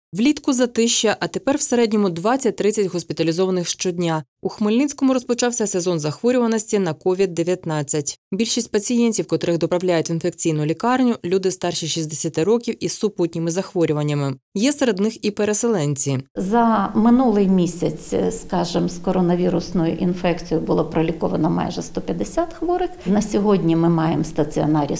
Влітку затища, а тепер в середньому 20-30 госпіталізованих щодня. У Хмельницькому розпочався сезон захворюваності на COVID-19. Більшість пацієнтів, котрих доправляють в інфекційну лікарню, люди старші 60 років із супутніми захворюваннями. Є серед них і переселенці. За минулий місяць, скажімо, з коронавірусною інфекцією було проліковано майже 150 хворих. На сьогодні ми маємо в стаціонарі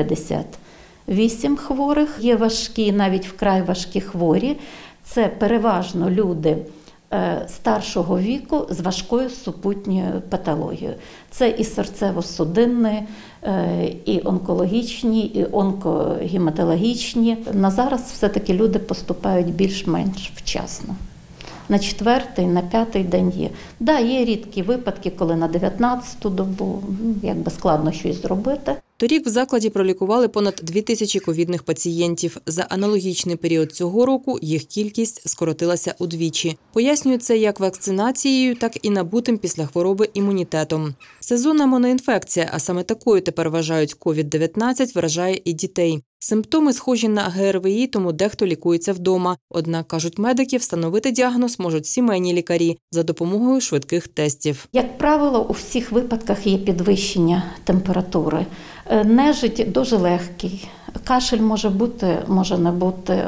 158 хворих. Є важкі, навіть вкрай важкі хворі. Це переважно люди старшого віку з важкою супутньою патологією. Це і серцево-судинні, і онкологічні, і онкогематологічні. На зараз все-таки люди поступають більш-менш вчасно. На 4-й, на 5-й день є. Да, є рідкі випадки, коли на 19-ту добу складно щось зробити. Торік в закладі пролікували понад 2000 ковідних пацієнтів. За аналогічний період цього року їх кількість скоротилася удвічі. Пояснюють це як вакцинацією, так і набутим після хвороби імунітетом. Сезонна моноінфекція, а саме такою тепер вважають COVID-19, вражає і дітей. Симптоми схожі на ГРВІ, тому дехто лікується вдома. Однак, кажуть медики, встановити діагноз можуть сімейні лікарі за допомогою швидких тестів. Як правило, у всіх випадках є підвищення температури. Нежить дуже легкий. Кашель може бути, може не бути,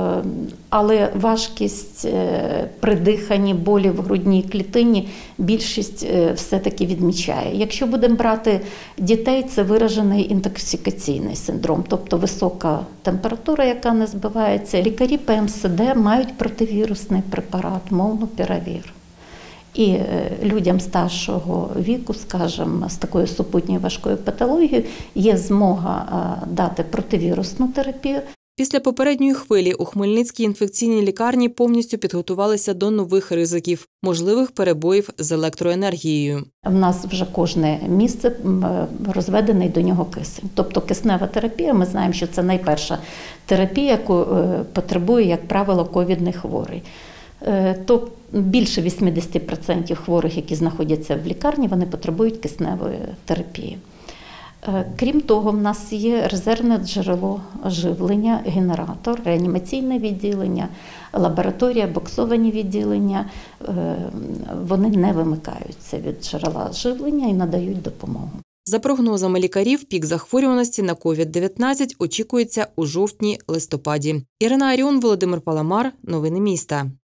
але важкість при диханні, болі в грудній клітині більшість все-таки відмічає. Якщо будемо брати дітей, це виражений інтоксикаційний синдром, тобто висока температура, яка не збивається. Лікарі ПМСД мають противірусний препарат молнупіравір. І людям старшого віку, скажімо, з такою супутньою важкою патологією є змога дати противірусну терапію. Після попередньої хвилі у Хмельницькій інфекційній лікарні повністю підготувалися до нових ризиків – можливих перебоїв з електроенергією. В нас вже кожне місце розведений до нього кисень. Тобто киснева терапія, ми знаємо, що це найперша терапія, яку потребує, як правило, ковідний хворий. То більше 80% хворих, які знаходяться в лікарні, вони потребують кисневої терапії. Крім того, в нас є резервне джерело живлення, генератор, реанімаційне відділення, лабораторія, боксовані відділення. Вони не вимикаються від джерела живлення і надають допомогу. За прогнозами лікарів, пік захворюваності на COVID-19 очікується у жовтні-листопаді. Ірина Аріон, Володимир Паламар. Новини міста.